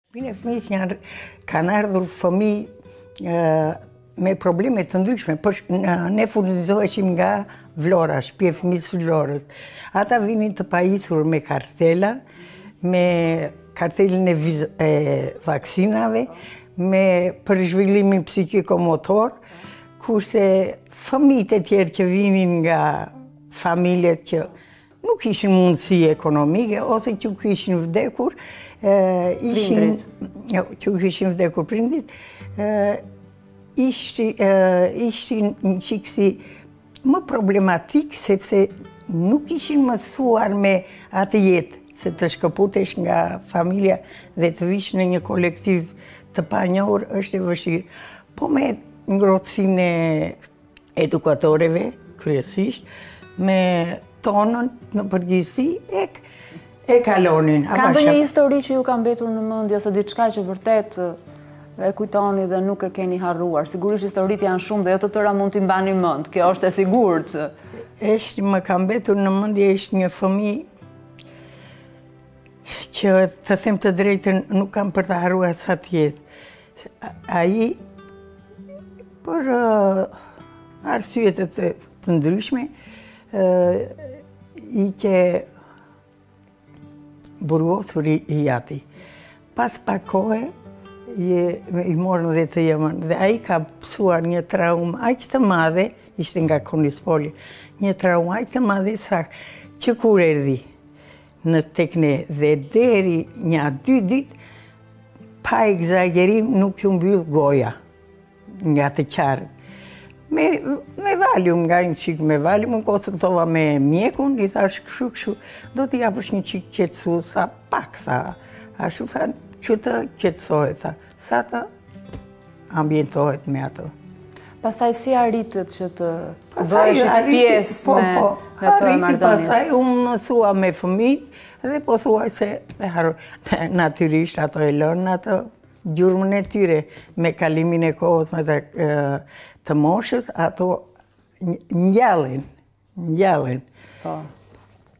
Bine, kanë ardhur fëmijë me probleme të ndryshme, por ne furnizoheshim nga Vlora, shtëpia e fëmijës Vlorës. Ata vinin të pajisur me kartela, me kartelin e vaksinave, me për zhvillimin psikikomotor, kurse fëmijët e tjerë që vinin nga familjet që nuk ishin mundësi ekonomike, ose që kishin vdekur, prindrit, ishin një qikësi më problematik, sepse nuk ishin mësuar me atë jetë, se të shkëputesh nga familja dhe të vish në një kolektiv të panjohur është e vështirë. Po me ngrohtësinë e edukatorëve, kryesisht, me tonën në përgjithësi e kalonin. Ka ndonjë histori që ju ka mbetur në mendje ose diçka që vërtet e kujtoni dhe nuk e keni harruar? Sigurisht historitë janë shumë dhe jo të tëra mund t'i mbani mend. Kjo është e sigurt. Më ka mbetur në mendje është një fëmijë që, të them të drejtën, nuk kam për të harruar sa të jetë. Ai, për arsye të ndryshme, i që burgosur i jati. Pas pak kohe, i morën dhe të Jemën, dhe ai ka pësuar një traumë aq të madhe, ishte nga Konispoli, një traumë aq të madhe sa që kur erdhi në tek ne dhe deri një 2 ditë, pa egzagerim nuk ju mbyll goja nga të qarët. Me valium, nga një qikë me valium, më konsultova me mjekun, i thash kështu, do t'i japësh një qikë qetësu, sa pak, tha. Ashtu tha, që të qetësohet, tha. Sa të ambientohet me ato. Pastaj si arritët që të bëheshit pjesë me këtë marrëdhënies? Pastaj unë mësua me fëmijë, dhe po thuaj se natyrisht ato e lënë ato gjurmën e tyre, me kalimin e kohës, me të moshës, ato ngjallin. Po.